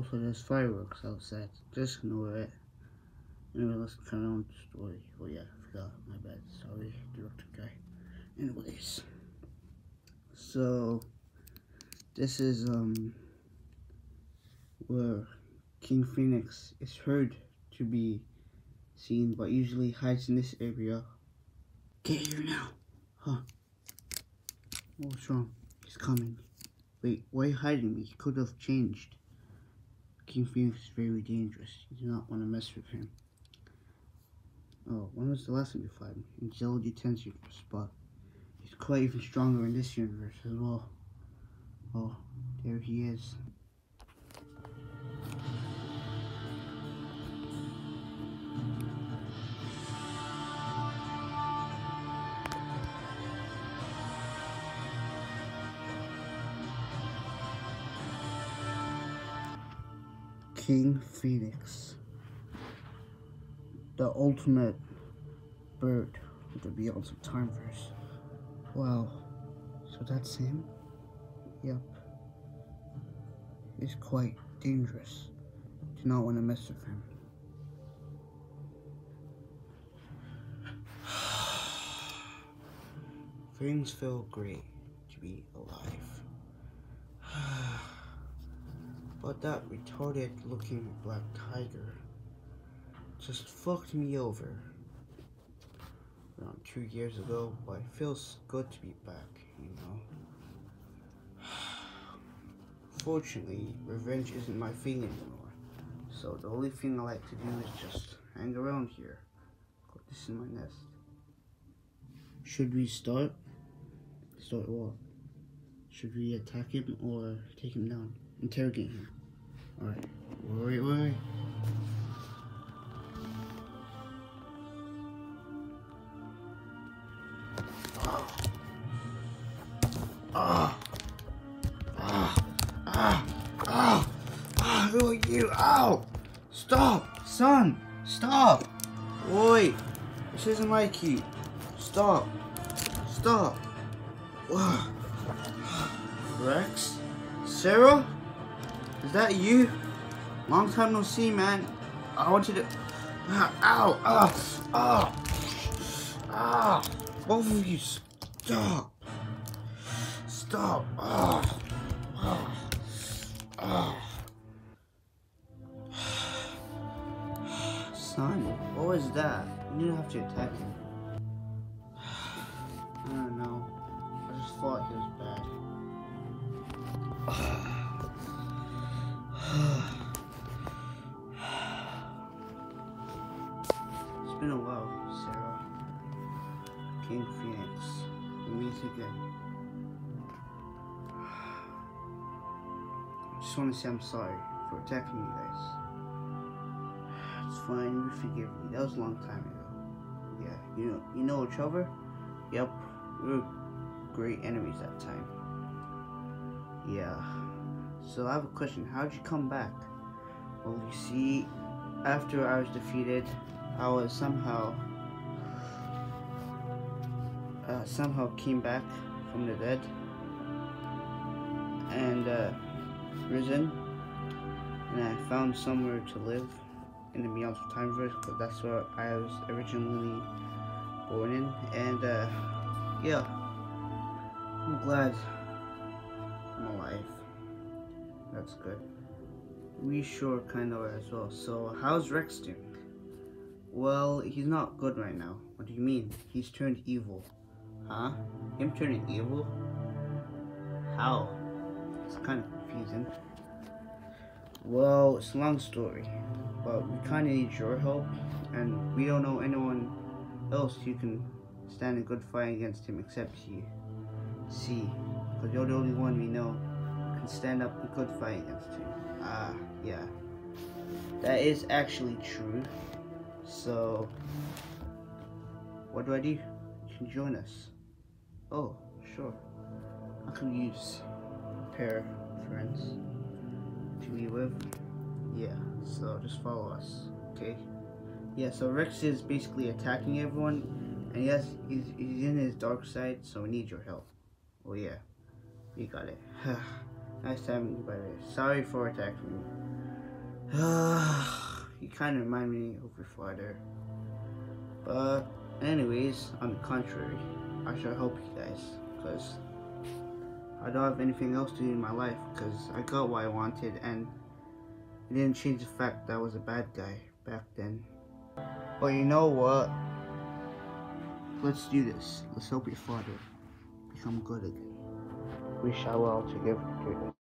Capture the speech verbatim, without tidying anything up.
Also, there's fireworks outside. Just ignore it. Anyway, let's carry on with the story. Oh yeah, I forgot. My bad. Sorry, director guy. Anyways, so this is um where King Phoenix is heard to be seen, but usually hides in this area. Get here now, huh? What's wrong? He's coming. Wait, why are you hiding me? He could have changed. King Phoenix is very dangerous. You do not want to mess with him. Oh, when was the last time you fought him? In Geology ten's universe, but he's quite even stronger in this universe as well. Oh, there he is. King Phoenix, the ultimate bird of the Beyond of Timeverse. Wow, so that's him? Yep. He's quite dangerous. Do not want to mess with him. Things feel great to be alive. But that retarded looking black tiger just fucked me over around two years ago, but it feels good to be back, you know. Fortunately, revenge isn't my thing anymore, so the only thing I like to do is just hang around here. This is my nest. Should we start? Start what? Should we attack him or take him down? Interrogate him. Alright. Wait, wait, wait. Ah. Ah. Ah. Ah. Ah. Ah. Who are you? Ow! Stop! Son! Stop! Wait! This isn't like you. Stop! Stop! Rex? Sarah? Is that you? Long time no see, man. I want you to... Ow! Ah! Ah! Ah! Both of you, stop! Stop! Ah! Ah! Ah! Son, what was that? You didn't have to attack him. I don't know. I just thought he was bad. It's been a while, Sarah. King Phoenix. We meet again. I just want to say I'm sorry for attacking you guys. It's fine, you forgive me. That was a long time ago. Yeah, you know, you know each other? Yep, we were great enemies that time. Yeah. So I have a question. How'd you come back? Well, you see, after I was defeated, I was somehow, uh, somehow came back from the dead and uh, risen, and I found somewhere to live in the Beyond of Timeverse, because that's where I was originally born in. And uh, yeah, I'm glad I'm alive. That's good. We sure kind of are as well. So, how's Rex doing? Well, he's not good right now. What do you mean? He's turned evil. Huh? Him turning evil? How? It's kind of confusing. Well, it's a long story, but we kind of need your help, and we don't know anyone else who can stand a good fight against him except you. See, because you're the only one we know can stand up a good fight against him. Ah, yeah. That is actually true. So, what do I do? You can join us. Oh, sure. I could use a pair of friends to be with. Yeah, so just follow us, okay? Yeah, so Rex is basically attacking everyone, and yes, he's, he's in his dark side, so we need your help. Oh yeah, we got it. Nice time, by the way. Sorry for attacking you. You kind of remind me of your father. But anyways, on the contrary, I shall help you guys, because I don't have anything else to do in my life, because I got what I wanted, and it didn't change the fact that I was a bad guy back then. But you know what? Let's do this. Let's help your father become good again. We shall all together do this.